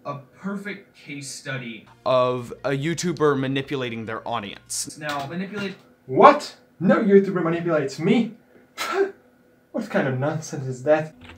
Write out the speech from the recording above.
a perfect case study of a YouTuber manipulating their audience. Now, manipulate... What? No YouTuber manipulates me? What kind of nonsense is that?